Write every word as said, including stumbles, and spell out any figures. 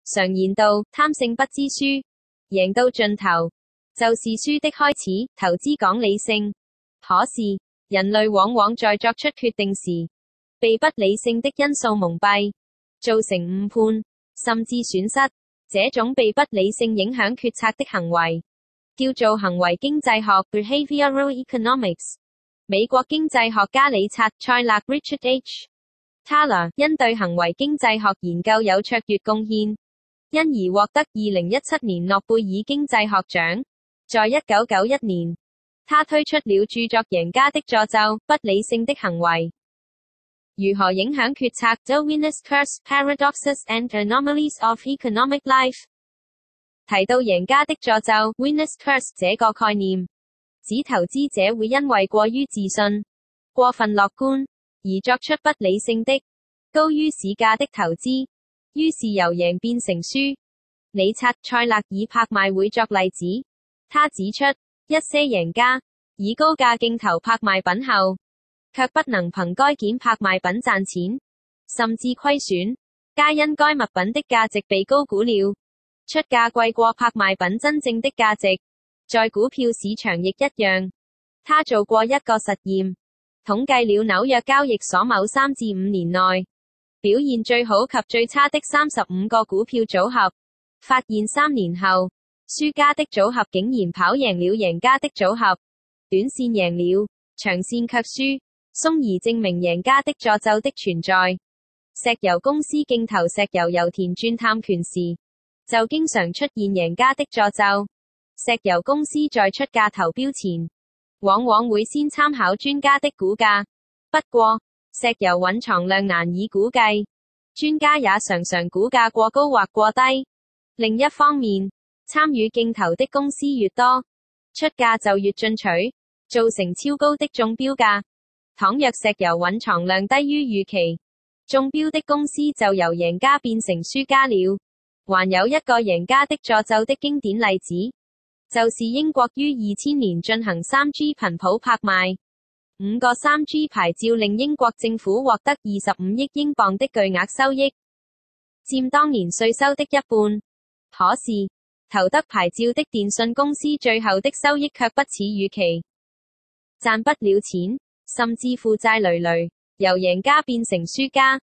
常言道，貪勝不知輸，贏到盡頭，就是輸的開始。投資講理性，可是，人類往往在作出決定時，被不理性的因素蒙蔽，造成誤判，甚至損失。這種被不理性影響決策的行為，叫做行為經濟學 （behavioral economics）。美國經濟學家理察·塞勒 （Richard H. Thaler） 因對行為經濟學研究有卓越貢獻，因而獲得二零一七年諾貝爾經濟學獎。在一九九一年，他推出了著作《贏家的詛咒》，不理性的行為如何影響決策 The Winner's Curse, Paradoxes and Anomalies of Economic Life。 提到贏家的詛咒 Winner's Curse 這個概念，指投資者會因為過於自信、過分樂觀而作出不理性的、高於市價的投資，於是由贏變成輸。理察·塞勒以拍賣會作例子，他指出，一些贏家以高價競投拍賣品後，卻不能憑該件拍賣品賺錢，甚至虧損，皆因該物品的價值被高估了，出價貴過拍賣品真正的價值。在股票市場亦一樣，他做過一個實驗，統計了紐約交易所某三至五年內表現最好及最差的三十五個股票組合，發現三年後，輸家的組合竟然跑贏了贏家的組合，短線贏了，長線卻輸，鬆而證明贏家的詛咒的存在。石油公司競投石油油田鑽探權時，就經常出現贏家的詛咒。石油公司在出價投標前，往往會先參考專家的估價。不過，石油蘊藏量難以估計，專家也常常估價過高或過低。另一方面，參與競投的公司越多，出價就越進取，造成超高的中標價。倘若石油蘊藏量低於預期，中標的公司就由贏家變成輸家了。還有一個贏家的詛咒的經典例子，就是英國於二千年進行 三 G 頻譜拍賣，五個 三 G 牌照令英國政府獲得二十五億英鎊的巨額收益，佔當年稅收的一半。可是，投得牌照的電信公司最後的收益卻不似預期，賺不了錢，甚至負債累累，由贏家變成輸家。